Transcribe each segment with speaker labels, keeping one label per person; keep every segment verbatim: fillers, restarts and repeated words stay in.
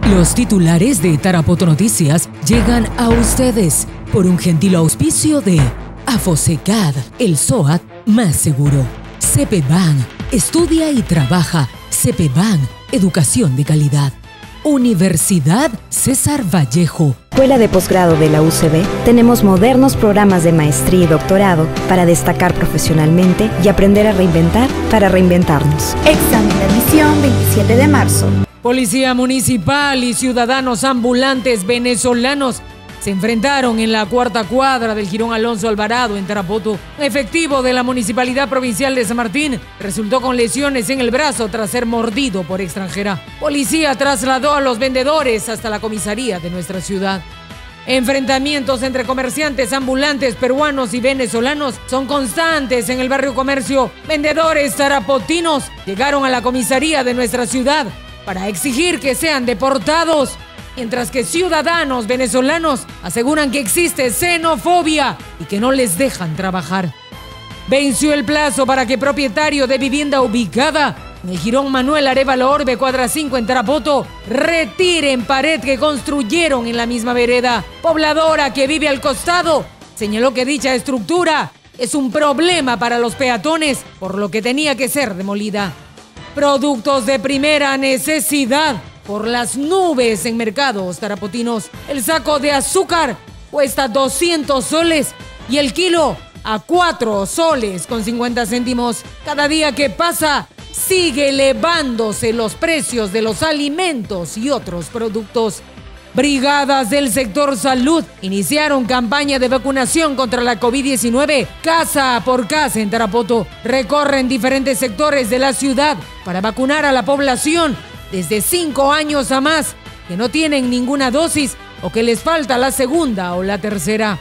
Speaker 1: Los titulares de Tarapoto Noticias llegan a ustedes por un gentil auspicio de Afosecad, el SOAT más seguro. Cepeban, estudia y trabaja. Cepeban, educación de calidad. Universidad César Vallejo.
Speaker 2: Escuela de Posgrado de la U C B, tenemos modernos programas de maestría y doctorado para destacar profesionalmente y aprender a reinventar para reinventarnos.
Speaker 3: Examen de admisión veintisiete de marzo.
Speaker 4: Policía municipal y ciudadanos ambulantes venezolanos se enfrentaron en la cuarta cuadra del Jirón Alonso Alvarado en Tarapoto. Un efectivo de la Municipalidad Provincial de San Martín resultó con lesiones en el brazo tras ser mordido por extranjera. Policía trasladó a los vendedores hasta la comisaría de nuestra ciudad. Enfrentamientos entre comerciantes ambulantes peruanos y venezolanos son constantes en el barrio Comercio. Vendedores tarapotinos llegaron a la comisaría de nuestra ciudad para exigir que sean deportados, mientras que ciudadanos venezolanos aseguran que existe xenofobia y que no les dejan trabajar. Venció el plazo para que propietario de vivienda ubicada en el Jirón Manuel Arévalo Orbe, cuadra cinco en Tarapoto, retiren pared que construyeron en la misma vereda. Pobladora que vive al costado señaló que dicha estructura es un problema para los peatones, por lo que tenía que ser demolida. Productos de primera necesidad por las nubes en mercados tarapotinos. El saco de azúcar cuesta doscientos soles y el kilo a cuatro soles con cincuenta céntimos. Cada día que pasa sigue elevándose los precios de los alimentos y otros productos. Brigadas del sector salud iniciaron campaña de vacunación contra la COVID diecinueve casa por casa en Tarapoto. Recorren diferentes sectores de la ciudad para vacunar a la población desde cinco años a más que no tienen ninguna dosis o que les falta la segunda o la tercera.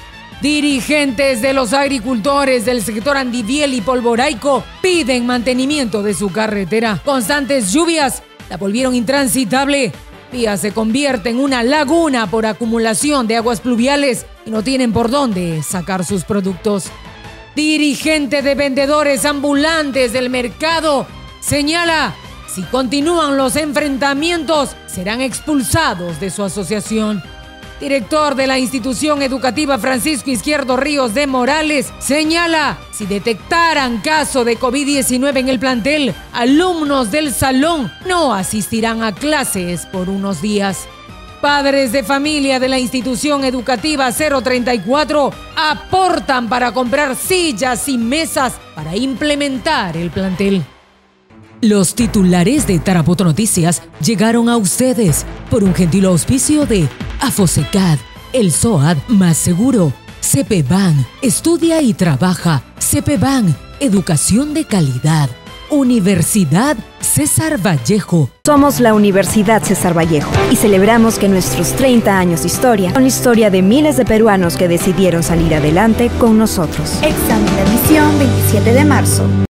Speaker 4: Dirigentes de los agricultores del sector Andiviel y Polvoraico piden mantenimiento de su carretera. Constantes lluvias la volvieron intransitable. Vía se convierte en una laguna por acumulación de aguas pluviales y no tienen por dónde sacar sus productos. Dirigente de vendedores ambulantes del mercado señala: si continúan los enfrentamientos, serán expulsados de su asociación. Director de la institución educativa Francisco Izquierdo Ríos de Morales señala: si detectaran caso de COVID diecinueve en el plantel, alumnos del salón no asistirán a clases por unos días. Padres de familia de la institución educativa cero treinta y cuatro aportan para comprar sillas y mesas para implementar el plantel.
Speaker 1: Los titulares de Tarapoto Noticias llegaron a ustedes por un gentil auspicio de Afosecad, el SOAT más seguro. Cepeban, estudia y trabaja. Cepeban, educación de calidad. Universidad César Vallejo.
Speaker 2: Somos la Universidad César Vallejo y celebramos que nuestros treinta años de historia son la historia de miles de peruanos que decidieron salir adelante con nosotros.
Speaker 3: Examen de admisión veintisiete de marzo.